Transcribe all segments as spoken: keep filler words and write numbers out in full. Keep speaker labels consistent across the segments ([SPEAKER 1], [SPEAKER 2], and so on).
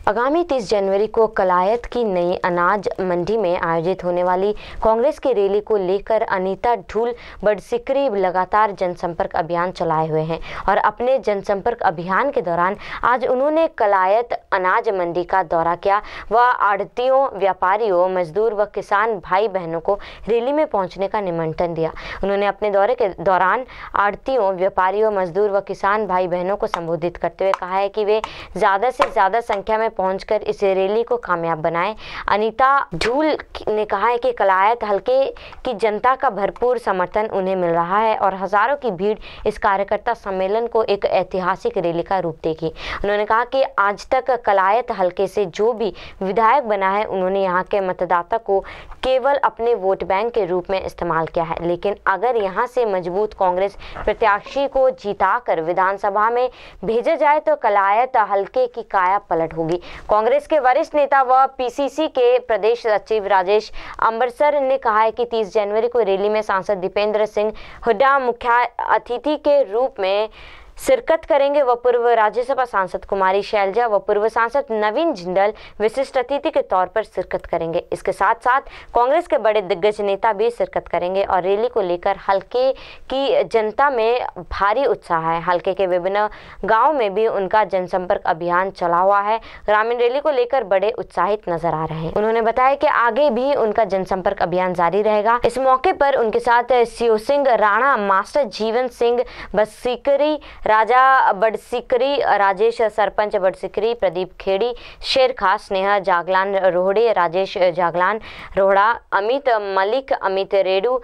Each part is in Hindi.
[SPEAKER 1] आगामी तीस जनवरी को कलायत की नई अनाज मंडी में आयोजित होने वाली कांग्रेस की रैली को लेकर अनीता ढूल बड़सिकरी लगातार जनसंपर्क अभियान चलाए हुए हैं और अपने जनसंपर्क अभियान के दौरान आज उन्होंने कलायत अनाज मंडी का दौरा किया व आढ़तियों, व्यापारियों, मजदूर व किसान भाई बहनों को रैली में पहुंचने का निमंत्रण दिया। उन्होंने अपने दौरे के दौरान आढ़तियों, व्यापारियों, मजदूर व किसान भाई बहनों को संबोधित करते हुए कहा है कि वे ज़्यादा से ज़्यादा संख्या में पहुंचकर इस रैली को कामयाब बनाएं। अनीता ढूल ने कहा है कि कलायत हलके की जनता का भरपूर समर्थन उन्हें मिल रहा है और हजारों की भीड़ इस कार्यकर्ता सम्मेलन को एक ऐतिहासिक रैली का रूप देगी। उन्होंने कहा कि आज तक कलायत हलके से जो भी विधायक बना है उन्होंने यहाँ के मतदाता को केवल अपने वोट बैंक के रूप में इस्तेमाल किया है, लेकिन अगर यहाँ से मजबूत कांग्रेस प्रत्याशी को जिताकर विधानसभा में भेजा जाए तो कलायत हलके की काया पलट होगी। कांग्रेस के वरिष्ठ नेता व पीसीसी के प्रदेश सचिव राजेश अंबरसर ने कहा है कि तीस जनवरी को रैली में सांसद दीपेंद्र सिंह हुड्डा मुख्य अतिथि के रूप में शिरकत करेंगे व पूर्व राज्यसभा सांसद कुमारी शैलजा व पूर्व सांसद नवीन जिंदल विशिष्ट अतिथि के तौर पर शिरकत करेंगे। इसके साथ साथ कांग्रेस के बड़े दिग्गज नेता भी शिरकत करेंगे और रैली को लेकर हलके की जनता में भारी उत्साह है। हलके के विभिन्न गाँव में भी उनका जनसंपर्क अभियान चला हुआ है। ग्रामीण रैली को लेकर बड़े उत्साहित नजर आ रहे हैं। उन्होंने बताया कि आगे भी उनका जनसंपर्क अभियान जारी रहेगा। इस मौके पर उनके साथ शिव सिंह राणा, मास्टर जीवन सिंह बड़सिकरी, राजा बड़सिकरी, राजेश सरपंच बड़सिकरी, प्रदीप खेड़ी, शेर खास, स्नेहा जागलान रोहड़े, राजेश जागलान रोहड़ा, अमित मलिक, अमित रेडू,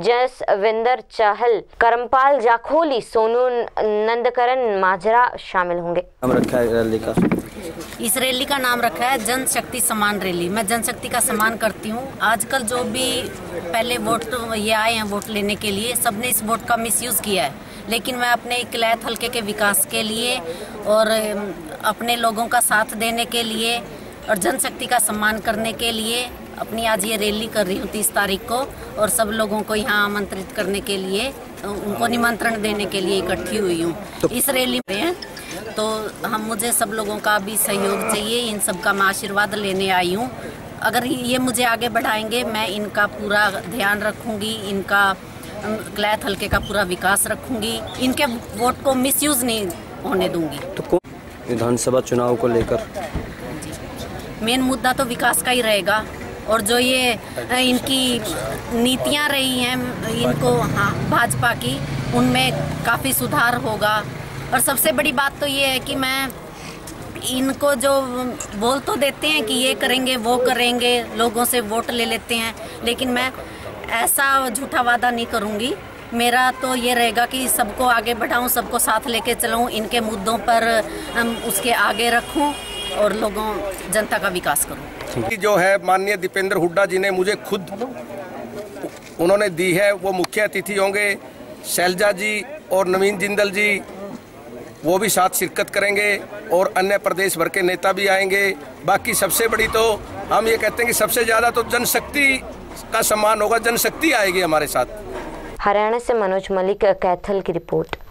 [SPEAKER 1] जसविंदर चहल, करमपाल जाखोली, सोनू नंदकरण माजरा शामिल होंगे।
[SPEAKER 2] नाम रखा है रैली का?
[SPEAKER 3] इस रैली का नाम रखा है जनशक्ति सम्मान रैली। मैं जनशक्ति का सम्मान करती हूँ। आजकल जो भी पहले वोट तो ये आए हैं वोट लेने के लिए, सबने इस वोट का मिसयूज किया है, लेकिन मैं अपने कलायत हलके के विकास के लिए और अपने लोगों का साथ देने के लिए और जनशक्ति का सम्मान करने के लिए अपनी आज ये रैली कर रही हूँ तीस तारीख को, और सब लोगों को यहाँ आमंत्रित करने के लिए, उनको निमंत्रण देने के लिए इकट्ठी हुई हूँ। तो इस रैली में तो हम मुझे सब लोगों का भी सहयोग चाहिए, इन सब का मैं आशीर्वाद लेने आई हूँ। अगर ये मुझे आगे बढ़ाएंगे मैं इनका पूरा ध्यान रखूँगी, इनका कलायत हलके का पूरा विकास रखूंगी, इनके वोट को मिसयूज नहीं होने दूंगी।
[SPEAKER 2] तो विधानसभा चुनाव को लेकर
[SPEAKER 3] मेन मुद्दा तो विकास का ही रहेगा, और जो ये इनकी नीतियां रही हैं इनको, हाँ, भाजपा की, उनमें काफ़ी सुधार होगा। और सबसे बड़ी बात तो ये है कि मैं इनको जो बोल तो देते हैं कि ये करेंगे वो करेंगे, लोगों से वोट ले लेते हैं, लेकिन मैं ऐसा झूठा वादा नहीं करूंगी। मेरा तो ये रहेगा कि सबको आगे बढ़ाऊं, सबको साथ लेके चलाऊं, इनके मुद्दों पर उसके आगे रखूं और लोगों जनता का विकास करूं।
[SPEAKER 4] जो है माननीय दीपेंद्र हुड्डा जी ने मुझे खुद उन्होंने दी है, वो मुख्य अतिथि होंगे। शैलजा जी और नवीन जिंदल जी वो भी साथ शिरकत करेंगे और अन्य प्रदेश भर के नेता भी आएंगे। बाकी सबसे बड़ी तो हम ये कहते हैं कि सबसे ज़्यादा तो जनशक्ति का सम्मान होगा, जनशक्ति आएगी हमारे साथ।
[SPEAKER 1] हरियाणा से मनोज मलिक, कैथल की रिपोर्ट।